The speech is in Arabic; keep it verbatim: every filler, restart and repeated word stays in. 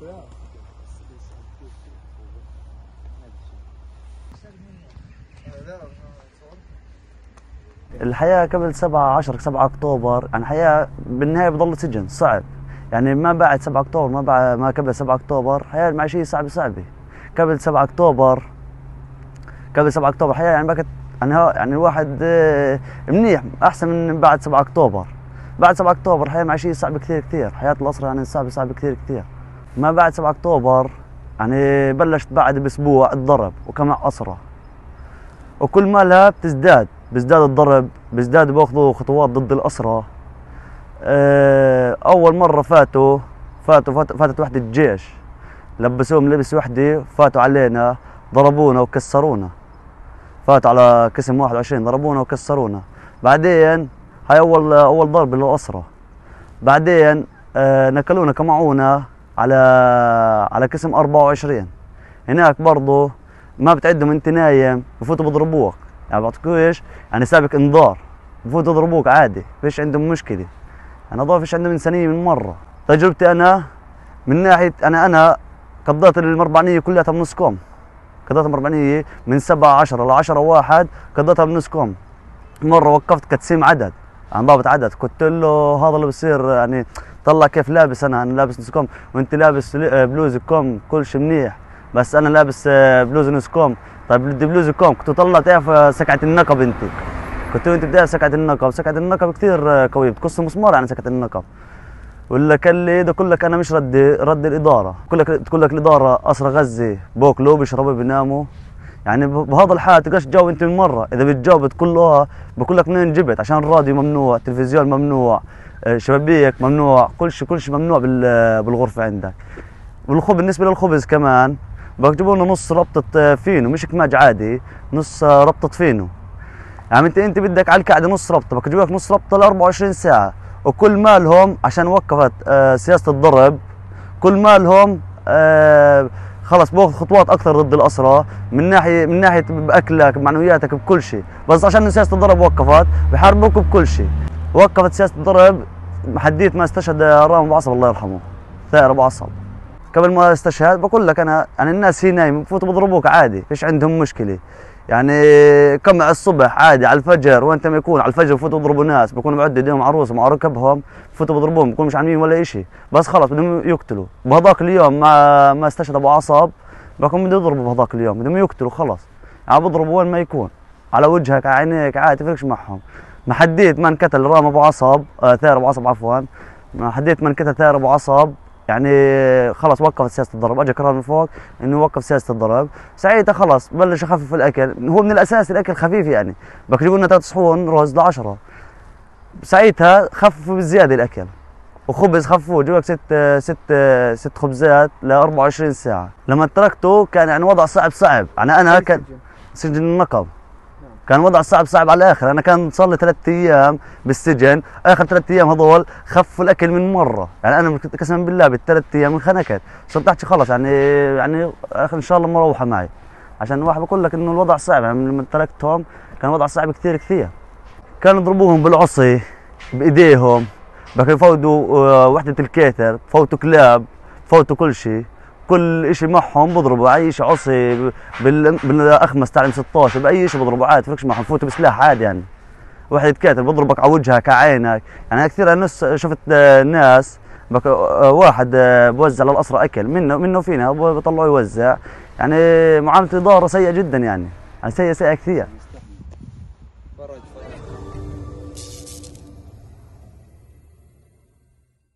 الحياة قبل سبعة عشرة سبعة أكتوبر يعني حياة بالنهاية بضل سجن صعب، يعني ما بعد سبعة أكتوبر ما بعد ما قبل سبعة أكتوبر حياة المعيشية صعبة صعبة. قبل سبعة أكتوبر قبل سبعة أكتوبر حياة يعني بقت يعني يعني الواحد منيح أحسن من بعد سبعة أكتوبر. بعد سبعة أكتوبر حياة معيشية صعبة كثير كثير، حياة الأسرى يعني صعبة صعبة كثير كثير. ما بعد سبعة أكتوبر يعني بلشت بعد بأسبوع الضرب وكمان أسرى، وكل ما لها بتزداد بيزداد الضرب، بيزداد بياخذوا خطوات ضد الأسرى. أول مرة فاتوا فاتوا فاتت وحدة الجيش، لبسوهم لبس وحدة، فاتوا علينا ضربونا وكسرونا، فاتوا على قسم واحد وعشرين ضربونا وكسرونا. بعدين هاي أول أول ضربة للأسرى. بعدين نقلونا كمعونة على على قسم أربعة وعشرين، هناك برضه ما بتعدهم انت نايم بفوتوا بضربوك، يعني بعطيكوش يعني سابق انذار، بفوتوا يضربوك عادي، فيش عندهم مشكله، انا ضاف فيش عندهم انسانيه من مره. تجربتي انا من ناحيه انا انا قضيت المربعانيه كلها بنص كوم، قضيت المربعانيه من سبعة عشرة ل عشرة واحد قضيتها بنص كوم. مره وقفت كتسيم عدد عن ضابط عدد، قلت له هذا اللي بصير يعني طلع كيف لابس، انا انا لابس نص كوم وانت لابس بلوز كوم كل شيء منيح، بس انا لابس بلوز نص كوم. طيب بدي بلوز كوم، كنت طلع تعرف سكعة النقب انت، كنت انت بتعرف سكعة النقب، سكعة النقب كثير قوية بتقص مسمار يعني سكعة النقب. ولا كان لي ده كل لك انا مش رد رد الاداره، كل لك تقول لك الاداره اسرى غزه بوكلوا بيشربوا بيناموا، يعني بهذا الحال تقدرش تجاوب انت من مره، اذا بتجاوب تقول بقول لك منين جبت، عشان الراديو ممنوع، التلفزيون ممنوع، شبابيك ممنوع، كل شيء كل شيء ممنوع بالغرفه عندك. والخبز بالنسبه للخبز كمان بجيبوا لنا نص ربطه فينو، مش كماج عادي، نص ربطه فينو. يعني انت انت بدك على القعده نص ربطه، بدك يجيبوا لك نص ربطه ل أربعة وعشرين ساعه، وكل مالهم عشان وقفت آه سياسه الضرب، كل مالهم آه خلص باخذ خطوات اكثر ضد الاسرى، من ناحيه من ناحيه باكلك بمعنوياتك بكل شيء، بس عشان سياسه الضرب وقفت بحاربوك بكل شيء. وقفت سياسه الضرب حديت ما استشهد رامي ابو عصب الله يرحمه، ثائر ابو عصب. قبل ما استشهد بقول لك انا يعني الناس هي نايمه بفوتوا بضربوك عادي، فيش عندهم مشكله. يعني كم على الصبح عادي على الفجر، وانت ما يكون على الفجر بفوتوا بضربوا ناس، بيكونوا معد ايديهم عروس مع ركبهم، بفوتوا بضربوهم بيكونوا مش عاملين ولا شيء، بس خلص بدهم يقتلوا. بهذاك اليوم ما ما استشهد ابو عصب بكون بدهم يضربوا بهذاك اليوم، بدهم يقتلوا خلص، يعني بضربوا وين ما يكون، على وجهك على عينيك عادي تفرقش معهم. ما حديت من قتل رام ابو عصب آه ثائر ابو عصب عفوا، ما حديت من قتل ثائر ابو عصب، يعني خلص وقفت سياسه الضرب، اجى قرار من فوق انه يوقف سياسه الضرب، ساعتها خلص بلش يخفف الاكل، هو من الاساس الاكل خفيف يعني، بدك يجيبوا لنا ثلاث صحون رز ل عشرة، ساعتها خففوا بالزياده الاكل، وخبز خففوه جوا لك ست ست ست خبزات ل أربعة وعشرين ساعه، لما تركته كان يعني وضع صعب صعب، يعني انا كان سجن النقب كان وضع صعب صعب على الاخر، انا كان صار لي ثلاث ايام بالسجن، اخر ثلاث ايام هذول خفوا الاكل من مره، يعني انا قسما بالله بالثلاث ايام انخنكت، صرت احكي خلص يعني يعني اخر ان شاء الله مروحه معي، عشان الواحد بقول لك انه الوضع صعب، يعني لما تركتهم كان الوضع صعب كثير كثير. كانوا يضربوهم بالعصي بايديهم، بكوا يفوتوا وحده الكيتر، فوتوا كلاب، فوتوا كل شيء، كل شيء معهم بضربوا، اي شيء عصي بالاخمس تاع ستة عشر باي شيء بضربوا عادي، تفرقش معهم، فوتوا بسلاح عادي يعني. وحده كاتل بضربك على وجهك على عينك، يعني كثير ناس شفت ناس واحد بوزع للاسرى اكل منه منه فينا بطلعوا يوزع، يعني معامله الاداره سيئه جدا يعني، يعني سيئه سيئه كثير.